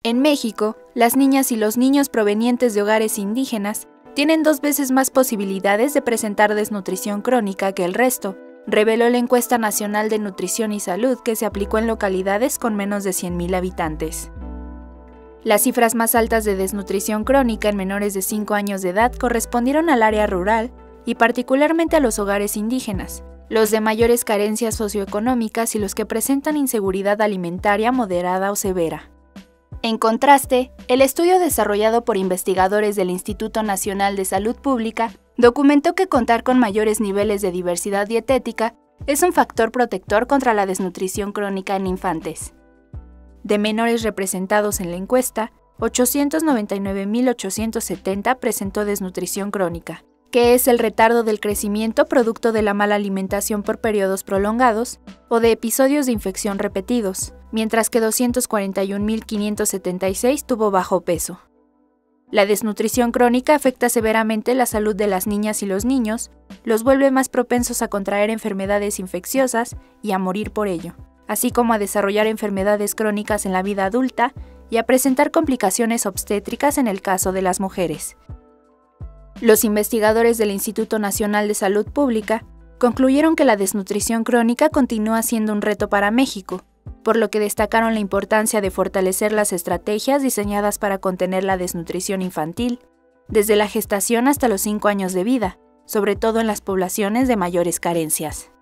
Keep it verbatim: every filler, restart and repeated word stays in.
En México, las niñas y los niños provenientes de hogares indígenas tienen dos veces más posibilidades de presentar desnutrición crónica que el resto, reveló la Encuesta Nacional de Nutrición y Salud que se aplicó en localidades con menos de cien mil habitantes. Las cifras más altas de desnutrición crónica en menores de cinco años de edad correspondieron al área rural y particularmente a los hogares indígenas, los de mayores carencias socioeconómicas y los que presentan inseguridad alimentaria moderada o severa. En contraste, el estudio desarrollado por investigadores del Instituto Nacional de Salud Pública documentó que contar con mayores niveles de diversidad dietética es un factor protector contra la desnutrición crónica en infantes. De menores representados en la encuesta, ochocientos noventa y nueve mil ochocientos setenta presentó desnutrición crónica, que es el retardo del crecimiento producto de la mala alimentación por periodos prolongados o de episodios de infección repetidos, mientras que doscientos cuarenta y un mil quinientos setenta y seis tuvo bajo peso. La desnutrición crónica afecta severamente la salud de las niñas y los niños, los vuelve más propensos a contraer enfermedades infecciosas y a morir por ello, así como a desarrollar enfermedades crónicas en la vida adulta y a presentar complicaciones obstétricas en el caso de las mujeres. Los investigadores del Instituto Nacional de Salud Pública concluyeron que la desnutrición crónica continúa siendo un reto para México, por lo que destacaron la importancia de fortalecer las estrategias diseñadas para contener la desnutrición infantil, desde la gestación hasta los cinco años de vida, sobre todo en las poblaciones de mayores carencias.